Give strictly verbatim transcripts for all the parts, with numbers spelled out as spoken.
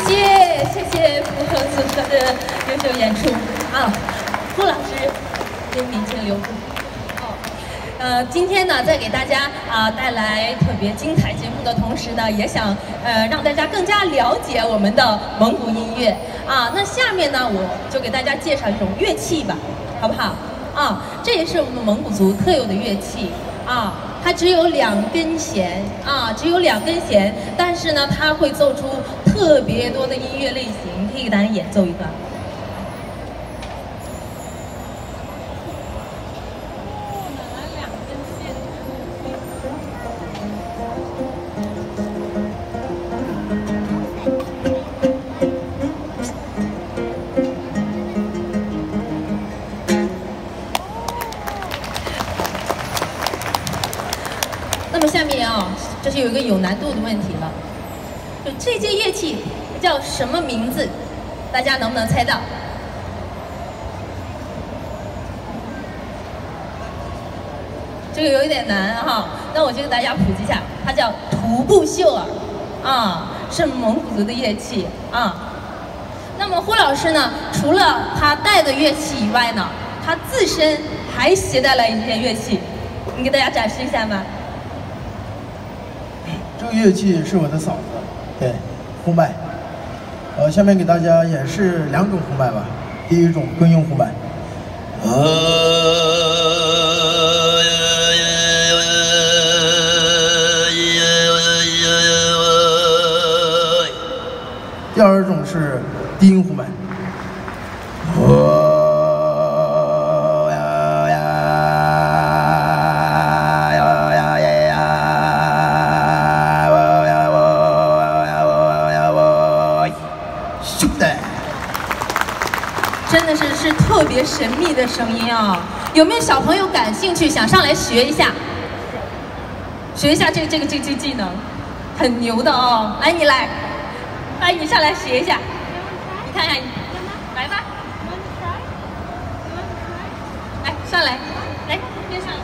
谢谢谢符合组合的优秀演出啊，傅老师英明请留步。哦，呃，今天呢，在给大家啊、呃、带来特别精彩节目的同时呢，也想呃让大家更加了解我们的蒙古音乐啊。那下面呢，我就给大家介绍一种乐器吧，好不好？啊，这也是我们蒙古族特有的乐器啊。 它只有两根弦啊，只有两根弦，但是呢，它会奏出特别多的音乐类型。可以给大家演奏一段。那么下面啊，这是有一个有难度的问题了，就这件乐器叫什么名字？大家能不能猜到？这个有一点难哈，那我就给大家普及一下，它叫徒步秀尔，啊，是蒙古族的乐器啊。那么胡老师呢，除了他带的乐器以外呢，他自身还携带了一件乐器，你给大家展示一下吗？ 这个乐器是我的嫂子，对，呼麦。呃，下面给大家演示两种呼麦吧。第一种根用呼麦。第二种是低音呼麦。 真的是是特别神秘的声音啊！有没有小朋友感兴趣，想上来学一下？学一下这个这个这个这个技能，很牛的哦！来，你来，来你上来学一下，你看看，来吧，来上来，来边上。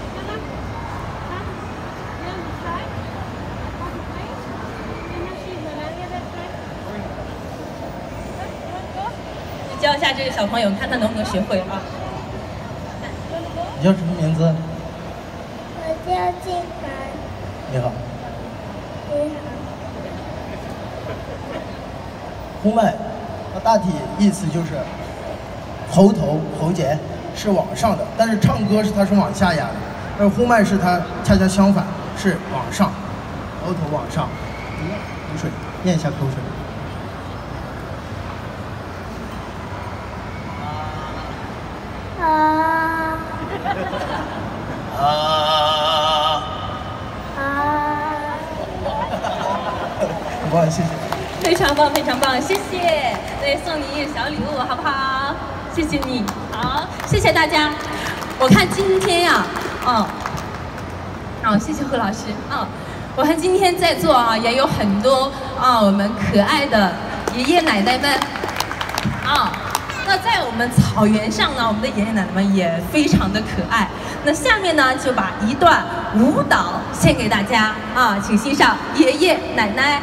教一下这个小朋友，看他能不能学会啊！ 你叫什么名字？ 我叫静凡。 你好。 你好。 呼麦，它大体意思就是喉头、喉结是往上的，但是唱歌是它是往下压的，而呼麦是它恰恰相反，是往上，喉头往上。口水，咽一下口水。 啊啊啊！ 很棒，谢谢。 非常棒，非常棒，谢谢。对，送你一个小礼物，好不好？谢谢你。好，谢谢大家。我看今天呀、啊，哦，哦，谢谢何老师。啊、哦，我看今天在座啊，也有很多啊，我们可爱的爷爷奶奶们。啊。 那在我们草原上呢，我们的爷爷奶奶们也非常的可爱。那下面呢，就把一段舞蹈献给大家啊，请欣赏爷爷奶奶。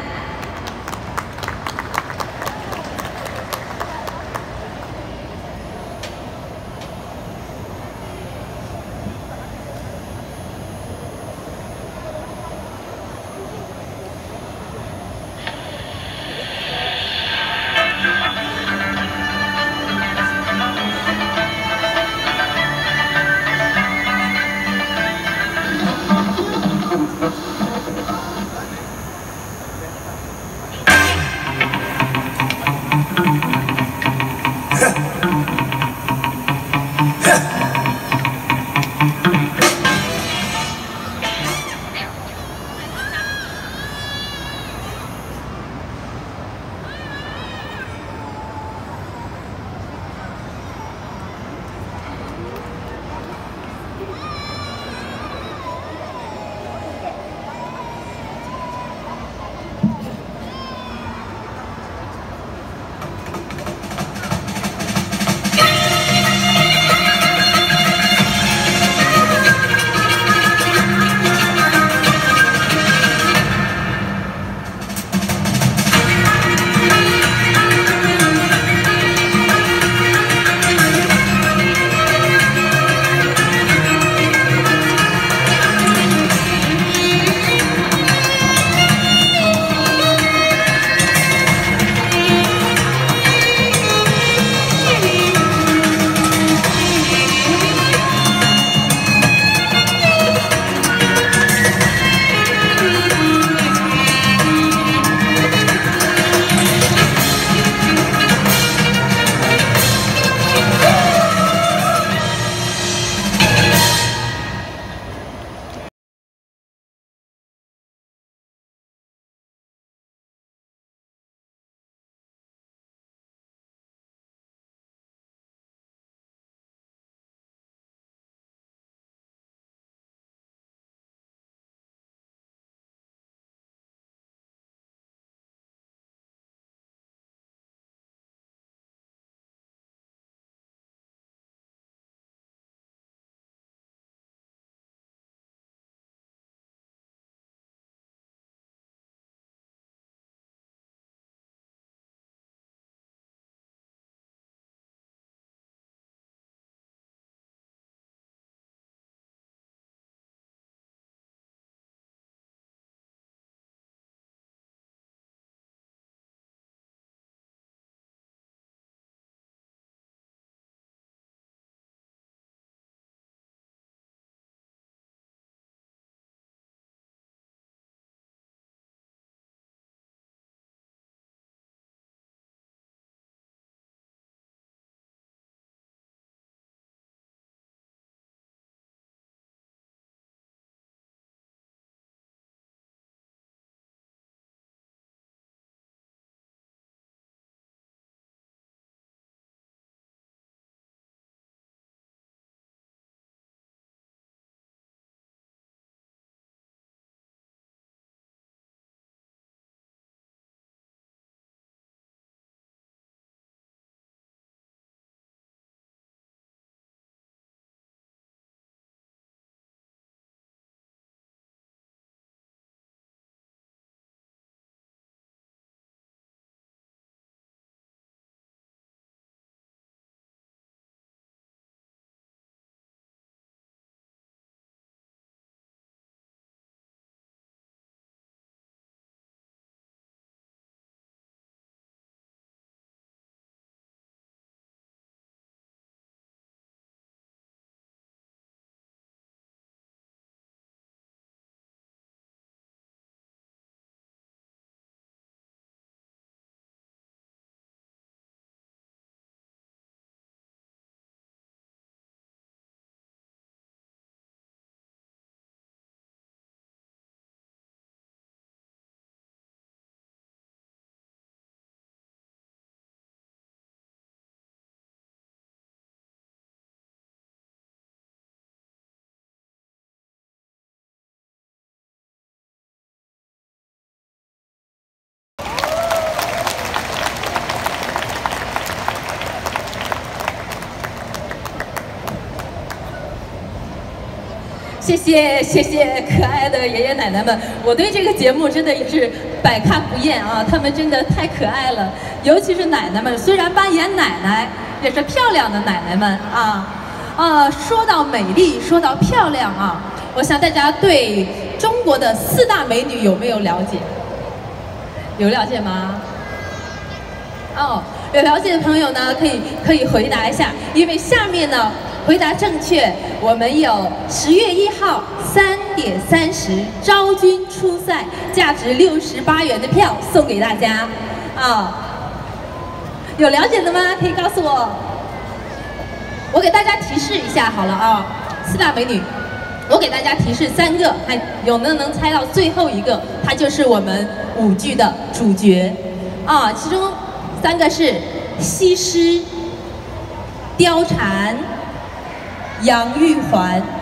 谢谢谢谢可爱的爷爷奶奶们，我对这个节目真的也是百看不厌啊，他们真的太可爱了，尤其是奶奶们，虽然扮演奶奶，也是漂亮的奶奶们啊啊！说到美丽，说到漂亮啊，我想大家对中国的四大美女有没有了解？有了解吗？哦，有了解的朋友呢，可以可以回答一下，因为下面呢。回答正确，我们有十月一号三点三十昭君出塞，价值六十八元的票送给大家啊！有了解的吗？可以告诉我。我给大家提示一下好了啊，四大美女，我给大家提示三个，还有没有能猜到最后一个？它就是我们舞剧的主角啊，其中三个是西施、貂蝉。杨玉环